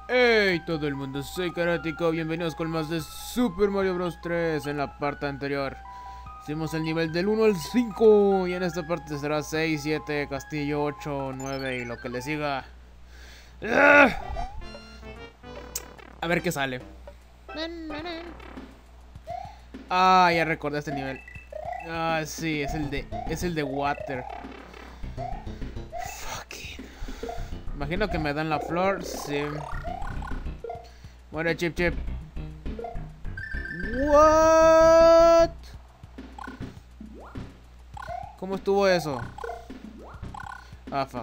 Hey todo el mundo, soy Karatiko, bienvenidos con más de Super Mario Bros 3. En la parte anterior hicimos el nivel del 1 al 5 y en esta parte será 6, 7, castillo 8, 9 y lo que le siga. ¡Ah! A ver qué sale. Ah, ya recordé este nivel. Ah, sí, es el de Water. Fucking. Imagino que me dan la flor, sí. Muere Chip Chip. What? ¿Cómo estuvo eso? Ah, fuck.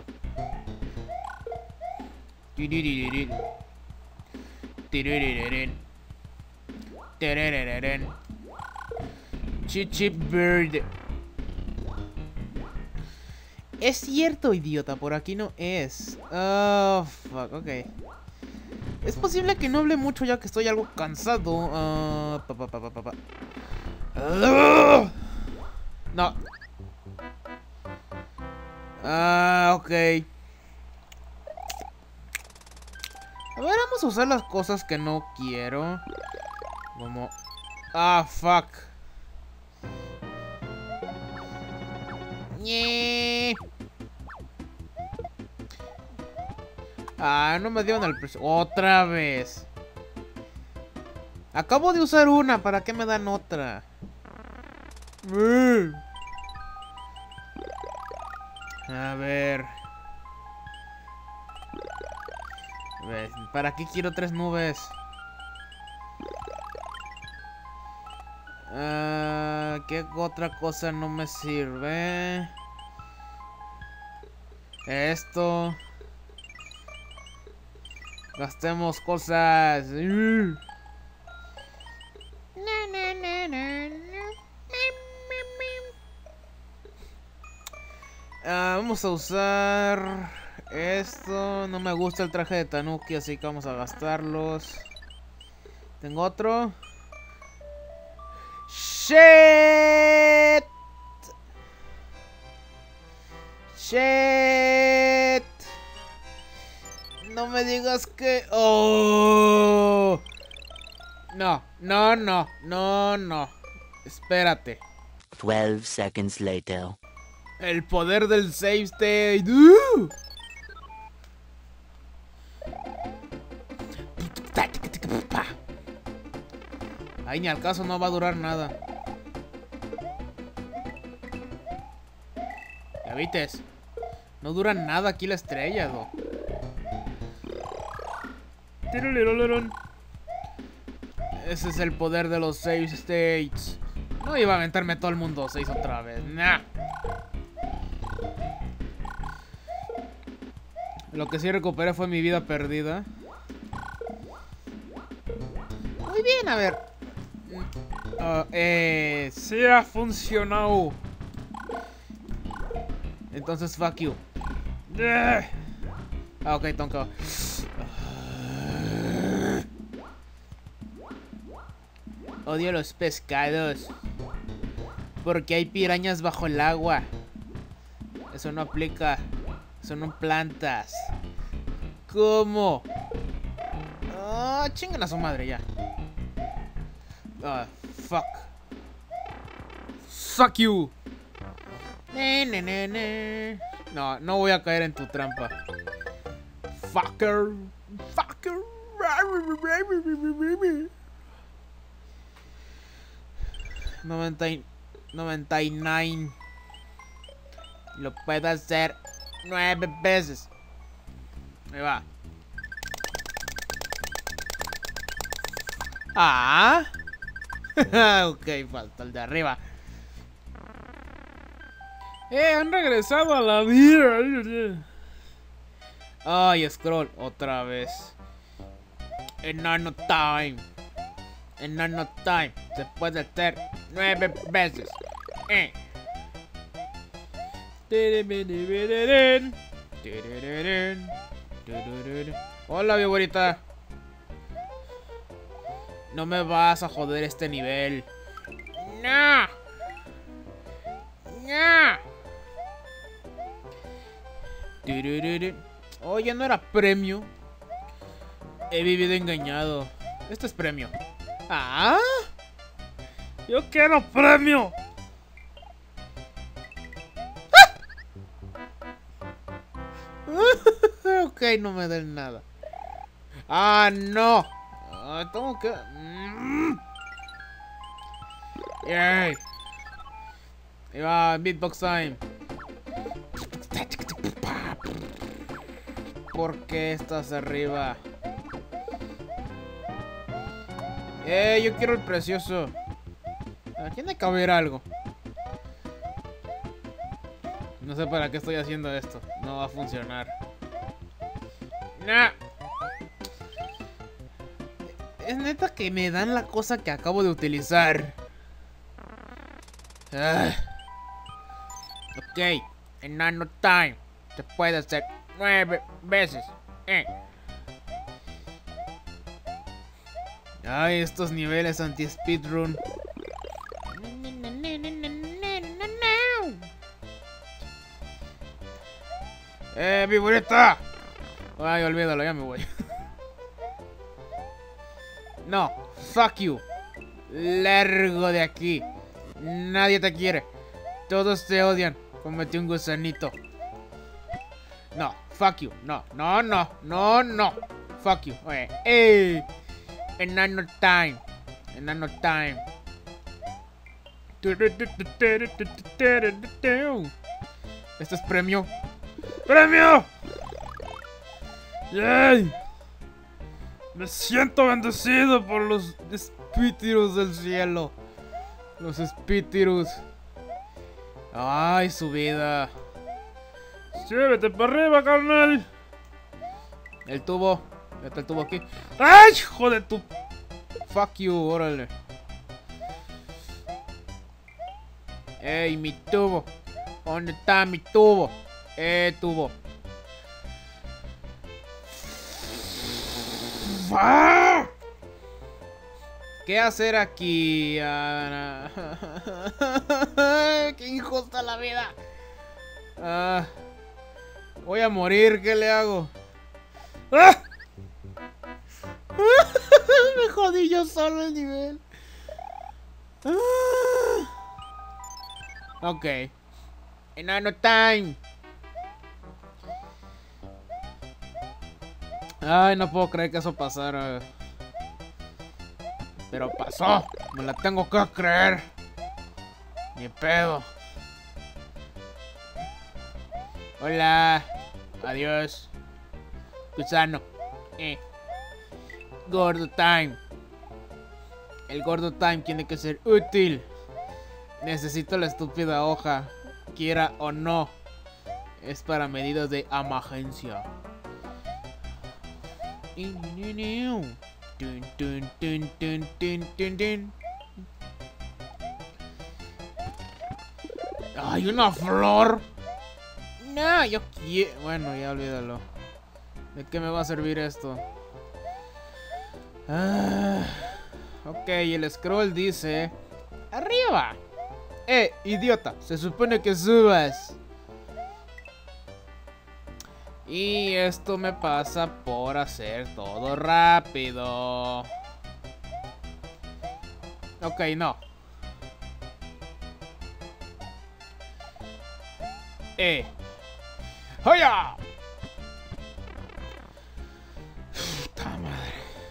Chip Chip Bird. Es cierto, idiota, por aquí no es. Oh, fuck, ok. Es posible que no hable mucho ya que estoy algo cansado. No. Ah, ok. A ver, vamos a usar las cosas que no quiero. Como... Ah, fuck. ¡Nie! Ah, no me dieron el precio. Otra vez. Acabo de usar una. ¿Para qué me dan otra? A ver. ¿Para qué quiero 3 nubes? ¿Qué otra cosa no me sirve? Esto. Gastemos cosas. Vamos a usar esto. No me gusta el traje de Tanuki, así que vamos a gastarlos. Tengo otro. Shit. Shit. No me digas que... Oh. No, no, no, no, no. Espérate. 12 seconds later. El poder del save state. Ahí ni al caso, no va a durar nada. Ya vites. No dura nada aquí la estrella, do. Ese es el poder de los save states. No iba a aventarme todo el mundo 6 otra vez. Nah. Lo que sí recuperé fue mi vida perdida. Muy bien, a ver. Sí ha funcionado. Entonces, fuck you. Ah, ok, Tonka. Odio los pescados. Porque hay pirañas bajo el agua. Eso no aplica. Son plantas. ¿Cómo? Ah, chingan a su madre ya. Ah, fuck. Fuck you. No, no voy a caer en tu trampa. Fucker. Fucker. 99. Lo puedo hacer 9 veces. Ahí va. Ah. Ok, falta el de arriba. Han regresado a la vida. Ay, scroll, otra vez. En nano time. En nano time. Se puede hacer 9 veces. Hola, viborita. No me vas a joder este nivel. No. No. Oh, ya no era premio. He vivido engañado. Esto es premio. ¡Ah! ¡Yo quiero premio! Ok, no me den nada. ¡Ah, no! Tengo que... ¡Yay! Ahí va, beatbox time. ¿Por qué estás arriba? Yo quiero el precioso. Tiene que haber algo. No sé para qué estoy haciendo esto. No va a funcionar. Nah. Es neta que me dan la cosa que acabo de utilizar. Ok. Enano time. Se puede hacer 9 veces. Ay, estos niveles anti-speedrun. ¡Viborita! Ay, olvídalo, ya me voy. No, fuck you. Largo de aquí. Nadie te quiere. Todos te odian. Cómete un gusanito. No, fuck you. No, no, no, no, no. Fuck you. Oye, Enano time. Enano time. Esto es premio. ¡Premio! ¡Yay! Me siento bendecido por los espíritus del cielo. Los espíritus. Ay, su vida. Súbete para arriba, carnal. El tubo. Ya está el tubo aquí. ¡Ay, hijo de tu! Fuck you, órale. Ey, mi tubo. ¿Dónde está mi tubo? Tubo. ¡Ah! ¿Qué hacer aquí? ¡Qué injusta la vida! Voy a morir, ¿qué le hago? ¡Ah! Me jodí yo solo el nivel. Ok. Enano time. Ay, no puedo creer que eso pasara. Pero pasó. Me la tengo que creer. Ni pedo. Hola. Adiós. Gusano. Gordo time. El gordo time tiene que ser útil. Necesito la estúpida hoja. Quiera o no. Es para medidas de emergencia. ¡Ay, una flor! No, yo quiero... Bueno, ya olvídalo. ¿De qué me va a servir esto? Ok, el scroll dice... ¡Arriba! Idiota, se supone que subas. Y esto me pasa por hacer todo rápido. Ok, no. ¡Hoya! ¡Puta madre!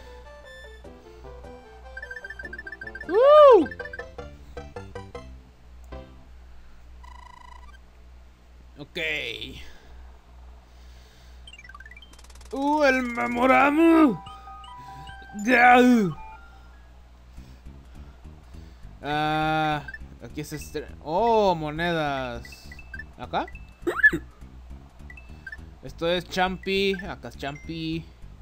Ok. El memorama. Aquí es oh, monedas. ¿Acá? Esto es Champi. Acá es Champi.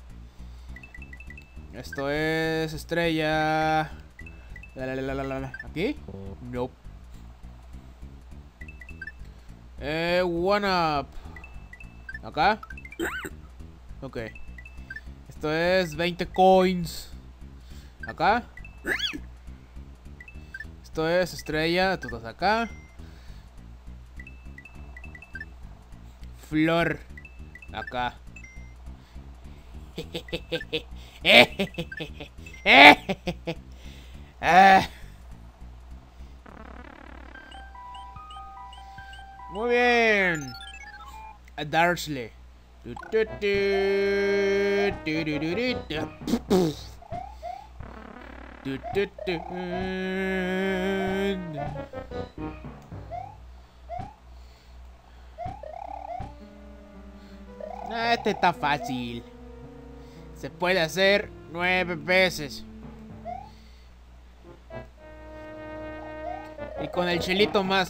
Esto es estrella. ¿Aquí? Nope. One up. ¿Acá? Ok. Esto es 20 coins. ¿Acá? Esto es estrella. Tú estás acá. Flor. Acá. Ah. Muy bien. A Darsley. Este está fácil. Se puede hacer 9 veces. Y con el chelito más.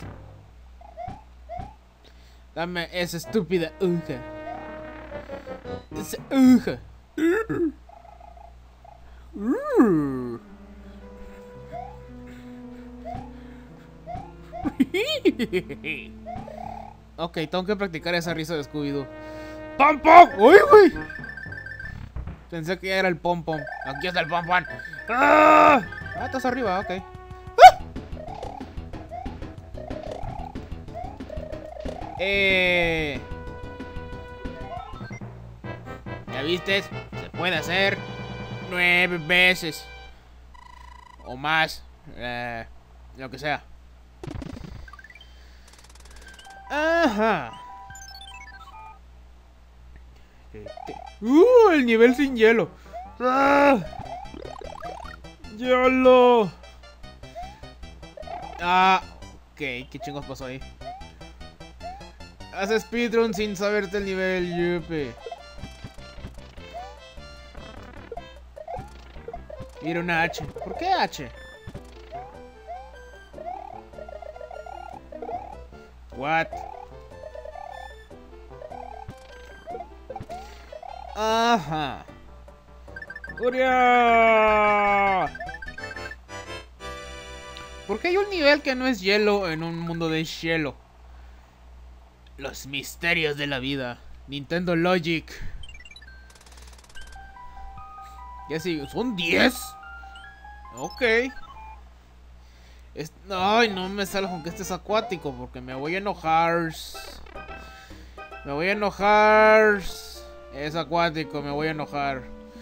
Dame esa estúpida aguja. Esa aguja. Ok, tengo que practicar esa risa de Scooby-Doo. ¡Pom pom! ¡Uy, güey! Pensé que ya era el pom pom. Aquí está el pom pom. ¡Ah! Estás arriba, ok. ¡Ah! ¿Ya viste? Se puede hacer 9 veces. O más. Lo que sea. Ajá. El nivel sin hielo. ¡Ah! ¡Hielo! Ah, ok, ¿qué chingos pasó ahí? Haces speedrun sin saberte el nivel, yupi. Mira una H. ¿Por qué H? What? Ajá. ¡Uria! ¿Por qué hay un nivel que no es hielo en un mundo de hielo? Los misterios de la vida. Nintendo Logic. Ya sigue. ¿Son 10? Ok. Ay, no me salgo con que este es acuático porque me voy a enojar. Me voy a enojar. Es acuático, me voy a enojar.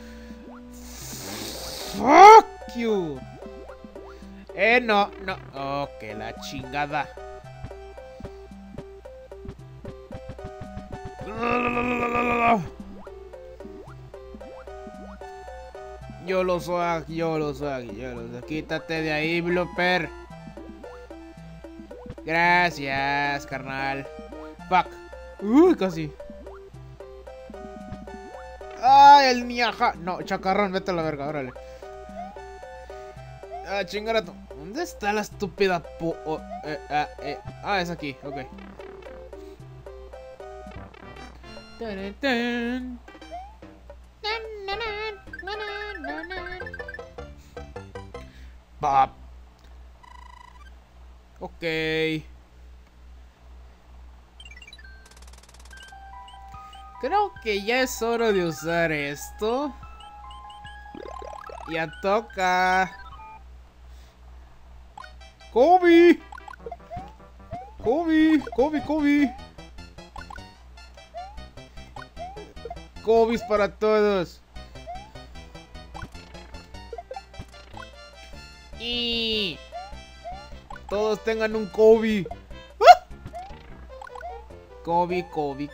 Fuck you. No. Oh, que la chingada. Yo lo soy. Quítate de ahí, Blooper. Gracias, carnal. Fuck. Casi. ¡Ay, el miaja! No, chacarrón, vete a la verga, órale. Ah, chingarato. ¿Dónde está la estúpida es aquí, ok. Bob. Ok. Creo que ya es hora de usar esto. Ya toca. ¡Kobe! Kobe's para todos. Y todos tengan un Kobe. ¡Ah! Kobe.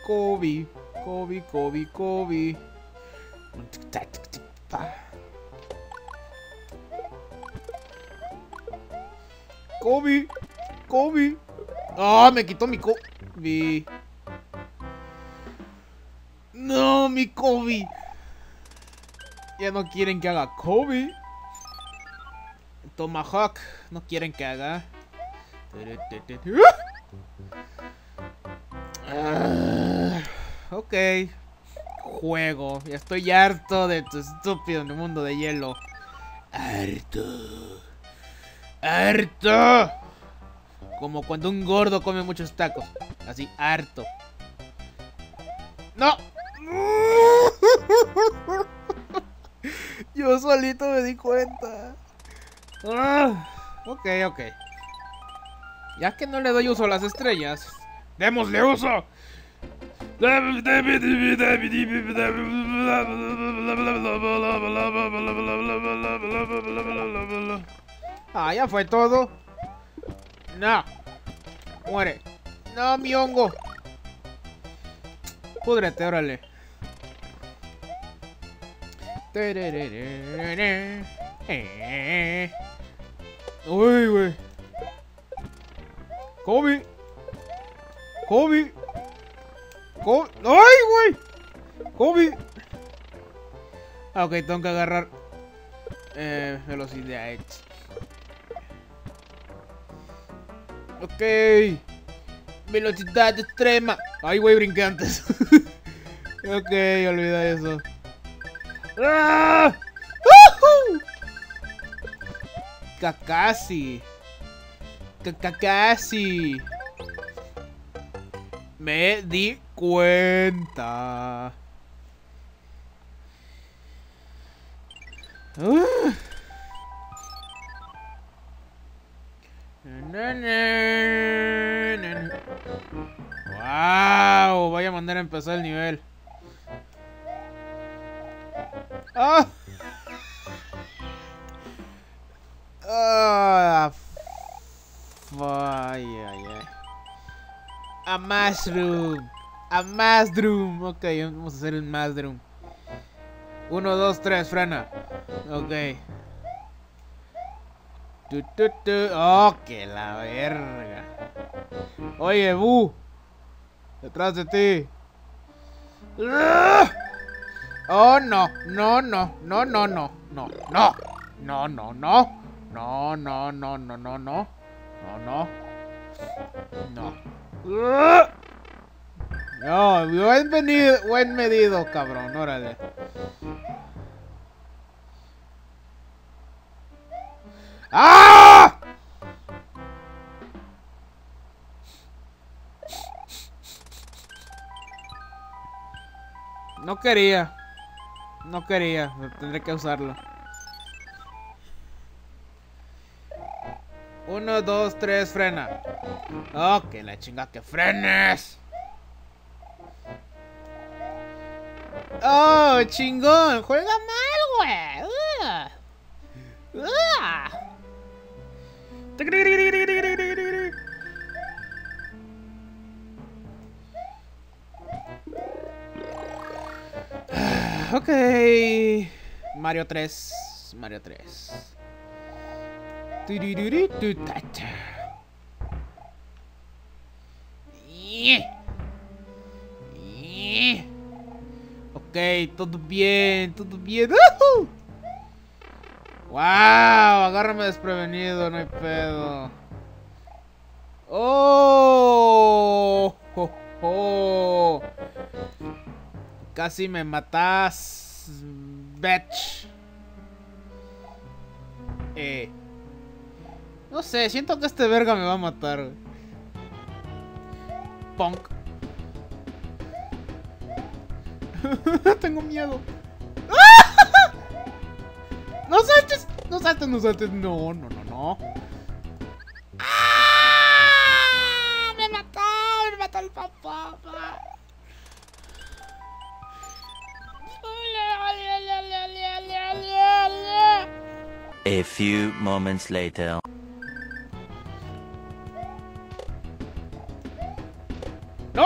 Kobe. Ah, me quitó mi Kobe. No, mi Kobe. Ya no quieren que haga Kobe. Tomahawk. No quieren que haga. Ok. Juego. Ya estoy harto de tu estúpido mundo de hielo. Harto. Como cuando un gordo come muchos tacos. Así, harto. ¡No! Yo solito me di cuenta. Ok. Ya que no le doy uso a las estrellas, démosle uso. Ah, ya fue todo. No. Muere. No, mi hongo. Púdrete, órale. Uy, güey. Kobe. Kobe. Kobe. ¡Ay, güey! Kobe. Ok, tengo que agarrar velocidad. Ok. Velocidad extrema. Ay, güey, brinqué antes. Ok, olvida eso. ¡Ah! ¡Woohoo! Casi. Casi. Me di cuenta. Wow, vaya manera de empezar el nivel. ¡Ah! ¡Ah! Ay, ay, ay. A mushroom. A mushroom. Ok, vamos a hacer un mushroom. 1, 2, 3, frena. Ok. Oh, que la verga. Oye, Bu. Detrás de ti. Oh, no. No, no. No, no, no. No, no. No, no, no. No, no, no, no, no, no. No, no. No. No, buen medido, cabrón. Órale. ¡Ah! No quería. No quería. Tendré que usarlo. 1, 2, 3, frena. Oh, que la chinga que frenes. Oh, chingón. Juega mal, güey. Ok. Mario 3. Mario 3. Ok, todo bien, todo bien. Wow, agárrame desprevenido, no hay pedo. Oh, oh, oh. Casi me matas, bitch. No sé, siento que este verga me va a matar. Punk. Tengo miedo. No saltes, no saltes, no saltes. No, no, no, no. ¡Ah! Me mató el papá. A few moments later. No,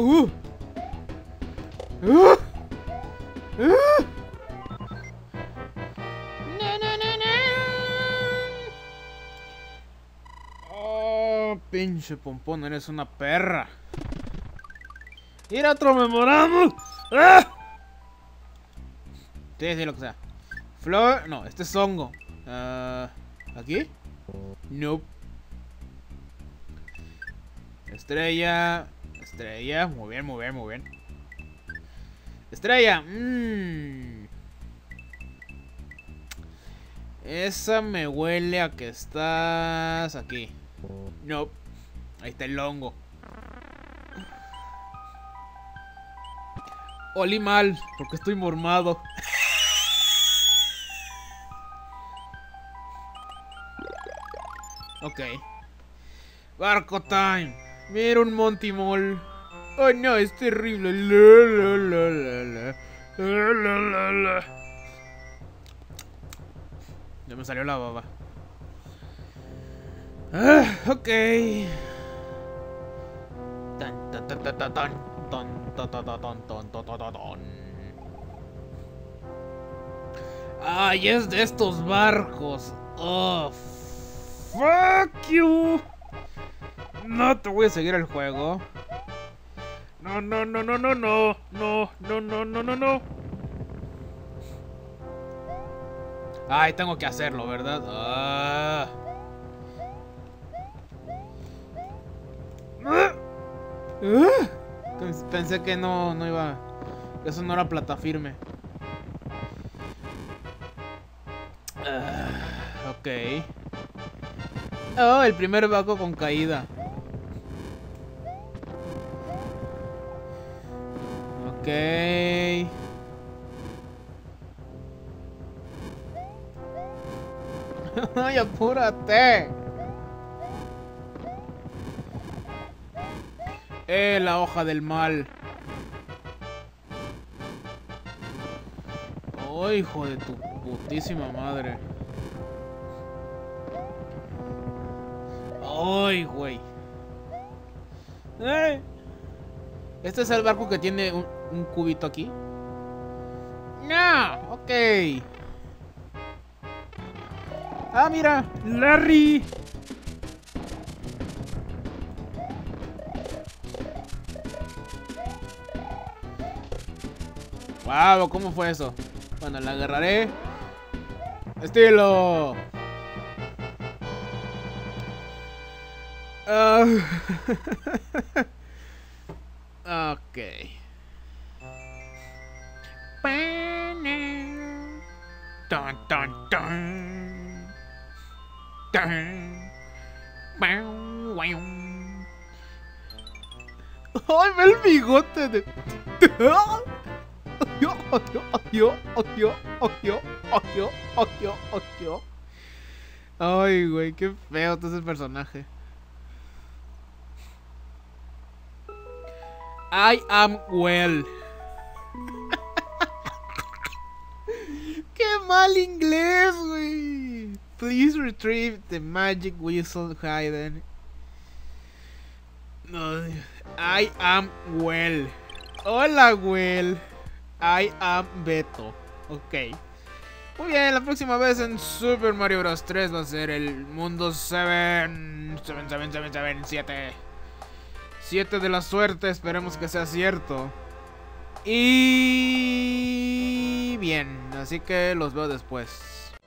Oh, pinche pompón, eres una perra. Ir a otro memoramos. ¡Ah! Sí, lo que sea. Flor, no, este es hongo. ¿Aquí? Nope. Estrella. Estrella. Muy bien, muy bien, muy bien. Estrella. Esa me huele a que estás aquí. Nope. Ahí está el hongo. Olí mal, porque estoy mormado. Ok. Barco time. Mira un Monty Mall. Oh no, es terrible. Ya me salió la baba. Ok. Ay, es de estos barcos. Oh, fuck you. No te voy a seguir el juego. No. Ay, tengo que hacerlo, ¿verdad? Pensé que no iba. Eso no era plata firme. Ok. Oh, el primer barco con caída. Ok. Ay, apúrate. La hoja del mal. Oh, hijo de tu putísima madre. Ay, güey. ¿Este es el barco que tiene un cubito aquí? No, ok. Ah, mira, Larry. Wow, ¿cómo fue eso? Bueno, la agarraré. Estilo. Ok. ¡Ay, ve el bigote de... Ay, güey, qué feo está ese personaje. I am well. Qué mal inglés, güey. Please retrieve the magic whistle hidden. No, I am well. Hola, well. I am Beto. Ok. Muy bien, la próxima vez en Super Mario Bros. 3 va a ser el mundo 7 de la suerte, esperemos que sea cierto. Y bien, así que los veo después.